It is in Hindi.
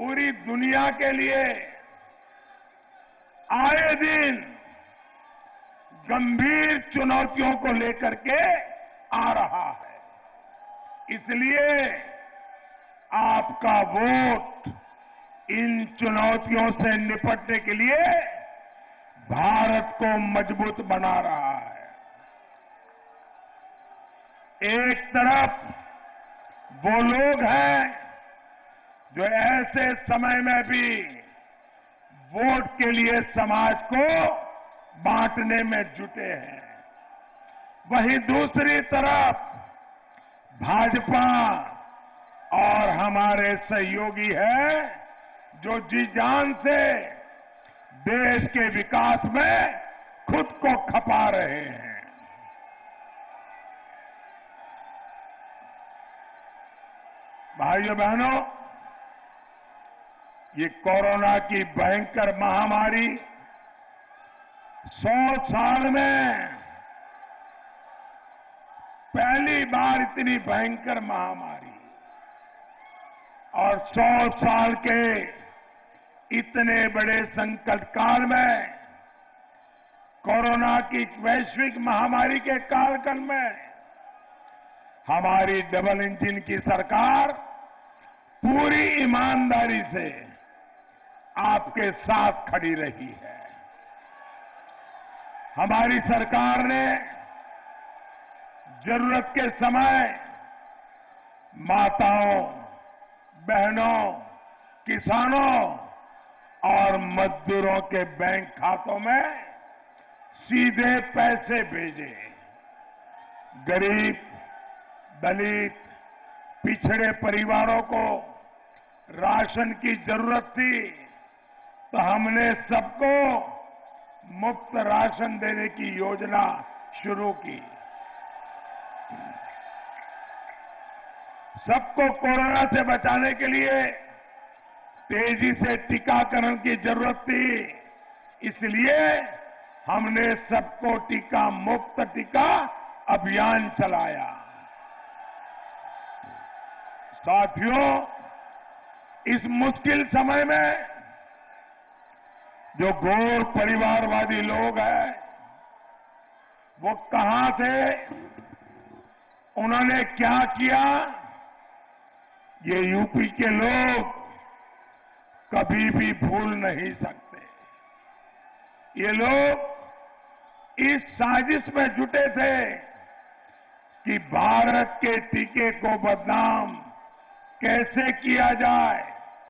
पूरी दुनिया के लिए आए दिन गंभीर चुनौतियों को लेकर के आ रहा है। इसलिए आपका वोट इन चुनौतियों से निपटने के लिए भारत को मजबूत बना रहा है। एक तरफ वो लोग हैं जो ऐसे समय में भी वोट के लिए समाज को बांटने में जुटे हैं, वहीं दूसरी तरफ भाजपा और हमारे सहयोगी हैं जो जी जान से देश के विकास में खुद को खपा रहे हैं। भाइयों बहनों, ये कोरोना की भयंकर महामारी 100 साल में पहली बार इतनी भयंकर महामारी और 100 साल के इतने बड़े संकट काल में कोरोना की वैश्विक महामारी के कालखंड में हमारी डबल इंजन की सरकार पूरी ईमानदारी से आपके साथ खड़ी रही है। हमारी सरकार ने जरूरत के समय माताओं, बहनों, किसानों और मजदूरों के बैंक खातों में सीधे पैसे भेजे। गरीब, दलित, पिछड़े परिवारों को राशन की जरूरत थी तो हमने सबको मुफ्त राशन देने की योजना शुरू की। सबको कोरोना से बचाने के लिए तेजी से टीकाकरण की जरूरत थी, इसलिए हमने सबको टीका मुफ्त टीका अभियान चलाया। साथियों, इस मुश्किल समय में जो घोर परिवारवादी लोग हैं, वो कहां थे, उन्होंने क्या किया, ये यूपी के लोग कभी भी भूल नहीं सकते। ये लोग इस साजिश में जुटे थे कि भारत के टीके को बदनाम कैसे किया जाए,